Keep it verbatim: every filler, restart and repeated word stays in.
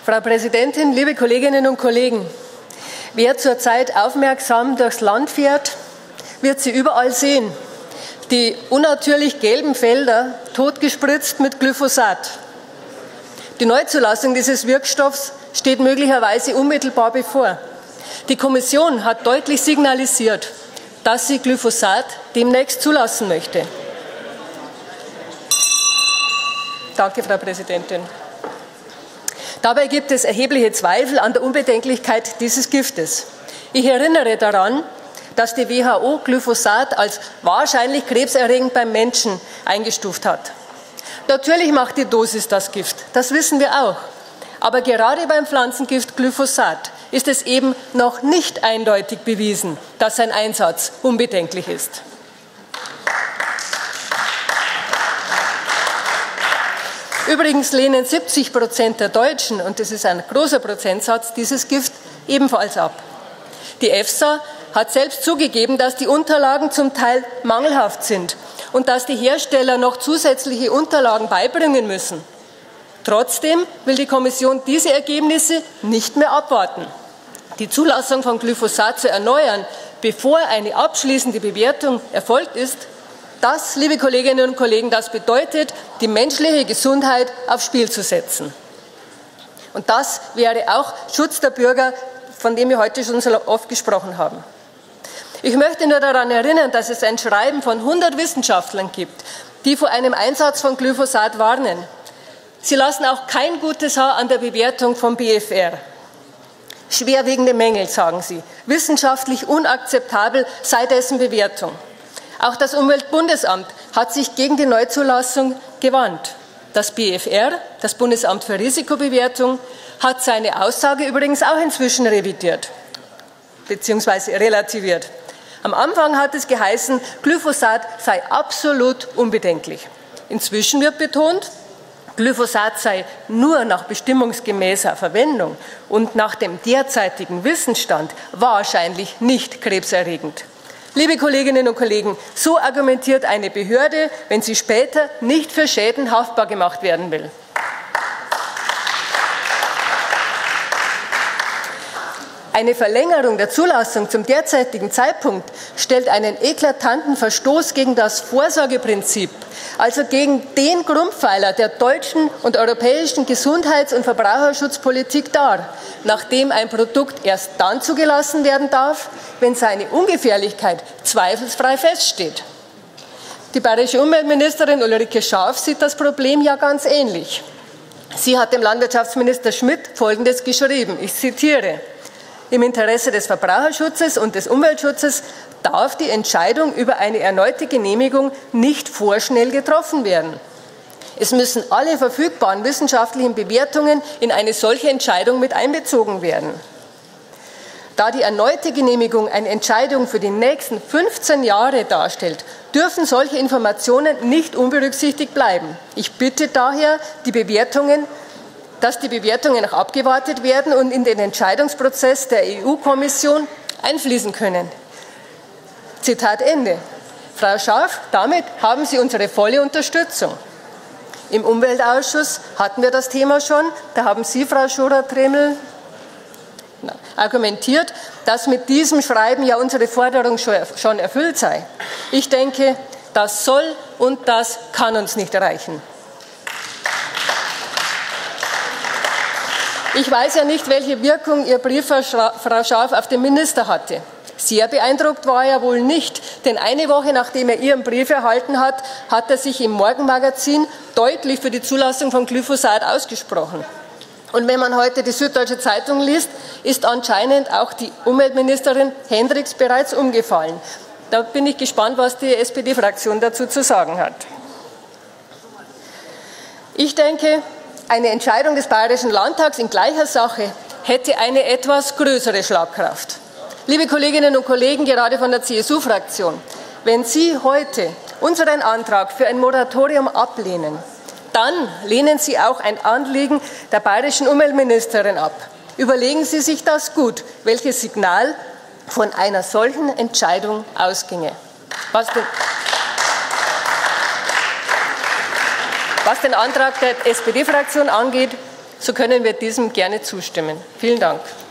Frau Präsidentin, liebe Kolleginnen und Kollegen! Wer zurzeit aufmerksam durchs Land fährt, wird sie überall sehen. Die unnatürlich gelben Felder, totgespritzt mit Glyphosat. Die Neuzulassung dieses Wirkstoffs steht möglicherweise unmittelbar bevor. Die Kommission hat deutlich signalisiert, dass sie Glyphosat demnächst zulassen möchte. Danke, Frau Präsidentin. Dabei gibt es erhebliche Zweifel an der Unbedenklichkeit dieses Giftes. Ich erinnere daran, dass die W H O Glyphosat als wahrscheinlich krebserregend beim Menschen eingestuft hat. Natürlich macht die Dosis das Gift, das wissen wir auch. Aber gerade beim Pflanzengift Glyphosat ist es eben noch nicht eindeutig bewiesen, dass sein Einsatz unbedenklich ist. Übrigens lehnen siebzig Prozent der Deutschen, und das ist ein großer Prozentsatz, dieses Gift ebenfalls ab. Die EFSA hat selbst zugegeben, dass die Unterlagen zum Teil mangelhaft sind und dass die Hersteller noch zusätzliche Unterlagen beibringen müssen. Trotzdem will die Kommission diese Ergebnisse nicht mehr abwarten. Die Zulassung von Glyphosat zu erneuern, bevor eine abschließende Bewertung erfolgt ist, das, liebe Kolleginnen und Kollegen, das bedeutet, die menschliche Gesundheit aufs Spiel zu setzen. Und das wäre auch Schutz der Bürger, von dem wir heute schon so oft gesprochen haben. Ich möchte nur daran erinnern, dass es ein Schreiben von hundert Wissenschaftlern gibt, die vor einem Einsatz von Glyphosat warnen. Sie lassen auch kein gutes Haar an der Bewertung vom B F R. Schwerwiegende Mängel, sagen sie. Wissenschaftlich unakzeptabel sei dessen Bewertung. Auch das Umweltbundesamt hat sich gegen die Neuzulassung gewandt. Das B F R, das Bundesamt für Risikobewertung, hat seine Aussage übrigens auch inzwischen revidiert bzw. relativiert. Am Anfang hat es geheißen, Glyphosat sei absolut unbedenklich. Inzwischen wird betont, Glyphosat sei nur nach bestimmungsgemäßer Verwendung und nach dem derzeitigen Wissensstand wahrscheinlich nicht krebserregend. Liebe Kolleginnen und Kollegen, so argumentiert eine Behörde, wenn sie später nicht für Schäden haftbar gemacht werden will. Eine Verlängerung der Zulassung zum derzeitigen Zeitpunkt stellt einen eklatanten Verstoß gegen das Vorsorgeprinzip, also gegen den Grundpfeiler der deutschen und europäischen Gesundheits- und Verbraucherschutzpolitik dar, nachdem ein Produkt erst dann zugelassen werden darf, wenn seine Ungefährlichkeit zweifelsfrei feststeht. Die bayerische Umweltministerin Ulrike Schaaf sieht das Problem ja ganz ähnlich. Sie hat dem Landwirtschaftsminister Schmidt Folgendes geschrieben, ich zitiere: Im Interesse des Verbraucherschutzes und des Umweltschutzes darf die Entscheidung über eine erneute Genehmigung nicht vorschnell getroffen werden. Es müssen alle verfügbaren wissenschaftlichen Bewertungen in eine solche Entscheidung mit einbezogen werden. Da die erneute Genehmigung eine Entscheidung für die nächsten fünfzehn Jahre darstellt, dürfen solche Informationen nicht unberücksichtigt bleiben. Ich bitte daher, die Bewertungen dass die Bewertungen noch abgewartet werden und in den Entscheidungsprozess der E U-Kommission einfließen können. Zitat Ende. Frau Schaaf, damit haben Sie unsere volle Unterstützung. Im Umweltausschuss hatten wir das Thema schon. Da haben Sie, Frau Schorer-Tremel, argumentiert, dass mit diesem Schreiben ja unsere Forderung schon erfüllt sei. Ich denke, das soll und das kann uns nicht reichen. Ich weiß ja nicht, welche Wirkung Ihr Brief, Frau Schaaf, auf den Minister hatte. Sehr beeindruckt war er wohl nicht, denn eine Woche nachdem er Ihren Brief erhalten hat, hat er sich im Morgenmagazin deutlich für die Zulassung von Glyphosat ausgesprochen. Und wenn man heute die Süddeutsche Zeitung liest, ist anscheinend auch die Umweltministerin Hendricks bereits umgefallen. Da bin ich gespannt, was die S P D-Fraktion dazu zu sagen hat. Ich denke, eine Entscheidung des Bayerischen Landtags in gleicher Sache hätte eine etwas größere Schlagkraft. Liebe Kolleginnen und Kollegen, gerade von der C S U-Fraktion, wenn Sie heute unseren Antrag für ein Moratorium ablehnen, dann lehnen Sie auch ein Anliegen der bayerischen Umweltministerin ab. Überlegen Sie sich das gut, welches Signal von einer solchen Entscheidung ausginge. Was den Was den Antrag der S P D-Fraktion angeht, so können wir diesem gerne zustimmen. Vielen Dank.